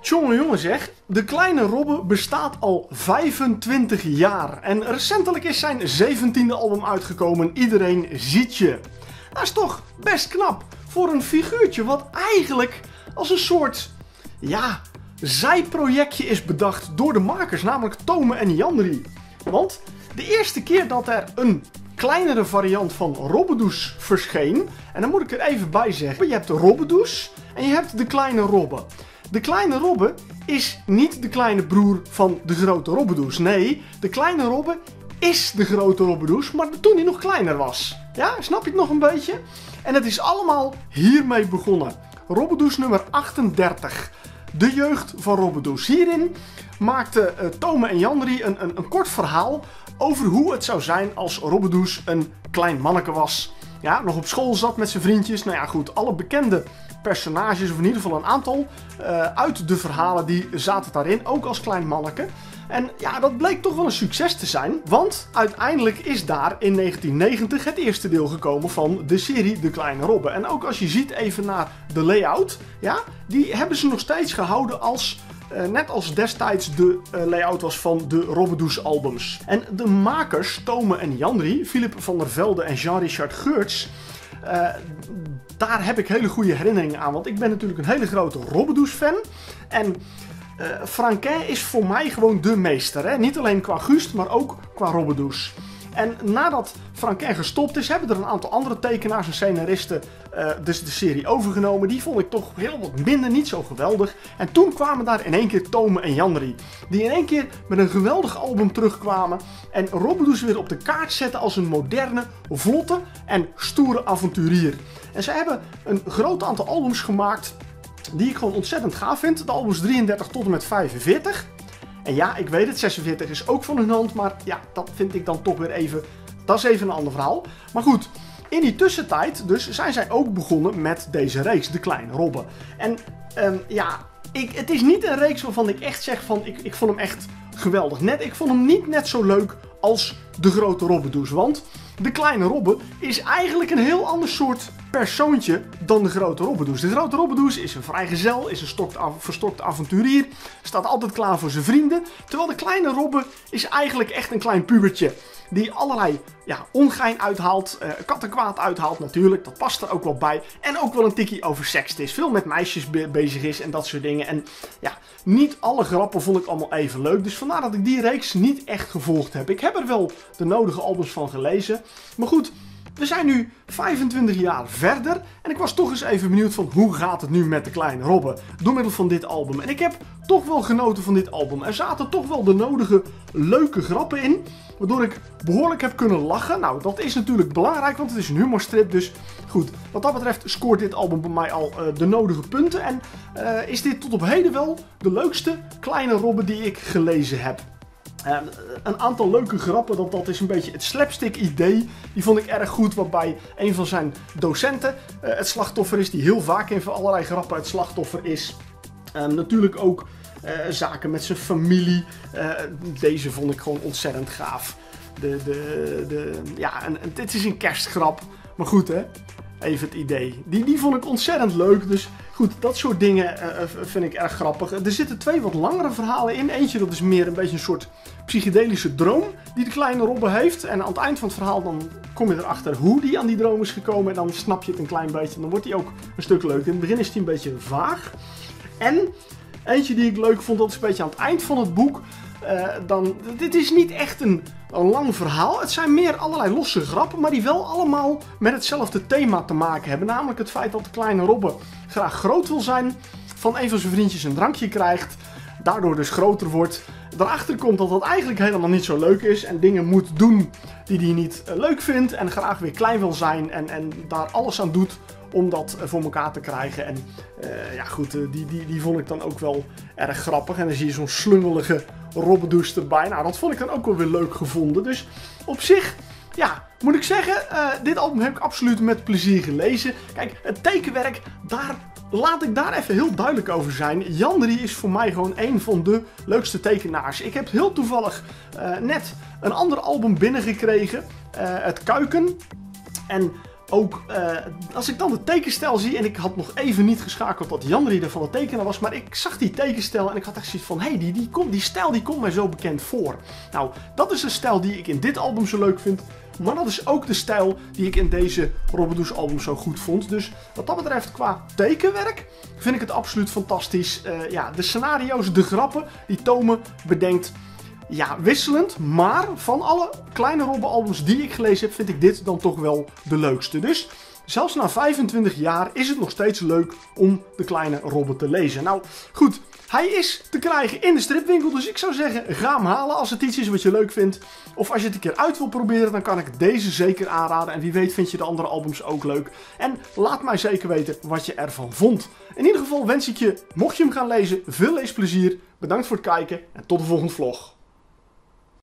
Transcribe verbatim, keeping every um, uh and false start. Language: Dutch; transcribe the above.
Tjonge jongen zeg, De Kleine Robbe bestaat al vijfentwintig jaar en recentelijk is zijn zeventiende album uitgekomen, Iedereen ziet je. Dat is toch best knap voor een figuurtje wat eigenlijk als een soort, ja, zijprojectje is bedacht door de makers, namelijk Tome en Janri. Want de eerste keer dat er een kleinere variant van Robbedoes verscheen, en dan moet ik er even bij zeggen, je hebt de Robbedoes en je hebt de Kleine Robbe. De Kleine Robbe is niet de kleine broer van de grote Robbedoes. Nee, de Kleine Robbe is de grote Robbedoes, maar toen hij nog kleiner was. Ja, snap je het nog een beetje? En het is allemaal hiermee begonnen. Robbedoes nummer achtendertig. De jeugd van Robbedoes. Hierin maakte uh, Tome en Janri een, een, een kort verhaal over hoe het zou zijn als Robbedoes een klein manneke was. Ja, nog op school zat met zijn vriendjes. Nou ja, goed, alle bekende personages, of in ieder geval een aantal, uh, uit de verhalen die zaten daarin, ook als klein manneke. En ja, dat bleek toch wel een succes te zijn, want uiteindelijk is daar in negentien negentig het eerste deel gekomen van de serie De Kleine Robbe. En ook als je ziet even naar de layout, ja, die hebben ze nog steeds gehouden als, uh, net als destijds de uh, layout was van de Robbedoes albums. En de makers, Tome en Janri, Philip van der Velde en Jean-Richard Geurts, uh, daar heb ik hele goede herinneringen aan, want ik ben natuurlijk een hele grote Robbedoes fan. En Uh, Franquin is voor mij gewoon de meester. Hè? Niet alleen qua Gust, maar ook qua Robbedoes. En nadat Franquin gestopt is, hebben er een aantal andere tekenaars en scenaristen uh, dus de serie overgenomen. Die vond ik toch heel wat minder, niet zo geweldig. En toen kwamen daar in één keer Tome en Janri. Die in één keer met een geweldig album terugkwamen. En Robbedoes weer op de kaart zetten als een moderne, vlotte en stoere avonturier. En ze hebben een groot aantal albums gemaakt die ik gewoon ontzettend gaaf vind. De albums drieëndertig tot en met vijfenveertig. En ja, ik weet het, zesenveertig is ook van hun hand. Maar ja, dat vind ik dan toch weer even, dat is even een ander verhaal. Maar goed, in die tussentijd dus zijn zij ook begonnen met deze reeks, De Kleine Robbe. En um, ja, ik, het is niet een reeks waarvan ik echt zeg van, ik, ik vond hem echt geweldig. Net, ik vond hem niet net zo leuk als de grote Robbedoes. Want De Kleine Robbe is eigenlijk een heel ander soort persoontje dan de grote Robbedoes. De grote Robbedoes is een vrijgezel, is een verstokte avonturier, staat altijd klaar voor zijn vrienden. Terwijl de Kleine Robbe is eigenlijk echt een klein pubertje. Die allerlei ja, ongein uithaalt, uh, kattenkwaad uithaalt natuurlijk, dat past er ook wel bij. En ook wel een tikkie over seks is, veel met meisjes be bezig is en dat soort dingen. En ja, niet alle grappen vond ik allemaal even leuk, dus vandaar dat ik die reeks niet echt gevolgd heb. Ik heb er wel de nodige albums van gelezen, maar goed, we zijn nu vijfentwintig jaar verder en ik was toch eens even benieuwd van hoe gaat het nu met de Kleine Robbe door middel van dit album. En ik heb toch wel genoten van dit album. Er zaten toch wel de nodige leuke grappen in, waardoor ik behoorlijk heb kunnen lachen. Nou, dat is natuurlijk belangrijk, want het is een humorstrip, dus goed. Wat dat betreft scoort dit album bij mij al uh, de nodige punten en uh, is dit tot op heden wel de leukste Kleine Robbe die ik gelezen heb. Uh, een aantal leuke grappen, dat, dat is een beetje het slapstick idee. Die vond ik erg goed, waarbij een van zijn docenten uh, het slachtoffer is. Die heel vaak in allerlei grappen het slachtoffer is. Uh, natuurlijk ook uh, zaken met zijn familie. Uh, deze vond ik gewoon ontzettend gaaf. De, de, de, ja, en, en, het is een kerstgrap. Maar goed hè. Even het idee. Die, die vond ik ontzettend leuk. Dus goed, dat soort dingen uh, vind ik erg grappig. Er zitten twee wat langere verhalen in. Eentje dat is meer een beetje een soort psychedelische droom die de Kleine Robbe heeft. En aan het eind van het verhaal dan kom je erachter hoe die aan die droom is gekomen. En dan snap je het een klein beetje. En dan wordt die ook een stuk leuker. In het begin is die een beetje vaag. En eentje die ik leuk vond, dat is een beetje aan het eind van het boek. Uh, dan, dit is niet echt een, een lang verhaal. Het zijn meer allerlei losse grappen, maar die wel allemaal met hetzelfde thema te maken hebben. Namelijk het feit dat de Kleine Robbe graag groot wil zijn, van een van zijn vriendjes een drankje krijgt, daardoor dus groter wordt. Daarachter komt dat dat eigenlijk helemaal niet zo leuk is en dingen moet doen die hij niet uh, leuk vindt en graag weer klein wil zijn en, en daar alles aan doet om dat uh, voor elkaar te krijgen. En uh, ja goed, uh, die, die, die vond ik dan ook wel erg grappig. En dan zie je zo'n slungelige Robbedoes erbij. Nou, dat vond ik dan ook wel weer leuk gevonden. Dus op zich, ja, moet ik zeggen, uh, dit album heb ik absoluut met plezier gelezen. Kijk, het tekenwerk, daar laat ik daar even heel duidelijk over zijn. Janri is voor mij gewoon een van de leukste tekenaars. Ik heb heel toevallig uh, net een ander album binnengekregen, uh, het Kuiken. En ook uh, als ik dan de tekenstijl zie, en ik had nog even niet geschakeld dat Jan Rieder van de tekenaar was, maar ik zag die tekenstijl en ik had echt zoiets van, hé, hey, die, die, komt, die stijl die komt mij zo bekend voor. Nou, dat is de stijl die ik in dit album zo leuk vind, maar dat is ook de stijl die ik in deze Robberdoes album zo goed vond. Dus wat dat betreft qua tekenwerk vind ik het absoluut fantastisch. Uh, ja, de scenario's, de grappen die Tome bedenkt, ja, wisselend, maar van alle kleine Robbe albums die ik gelezen heb, vind ik dit dan toch wel de leukste. Dus zelfs na vijfentwintig jaar is het nog steeds leuk om de kleine Robbe te lezen. Nou, goed, hij is te krijgen in de stripwinkel, dus ik zou zeggen, ga hem halen als het iets is wat je leuk vindt. Of als je het een keer uit wil proberen, dan kan ik deze zeker aanraden. En wie weet vind je de andere albums ook leuk. En laat mij zeker weten wat je ervan vond. In ieder geval wens ik je, mocht je hem gaan lezen, veel leesplezier. Bedankt voor het kijken en tot de volgende vlog.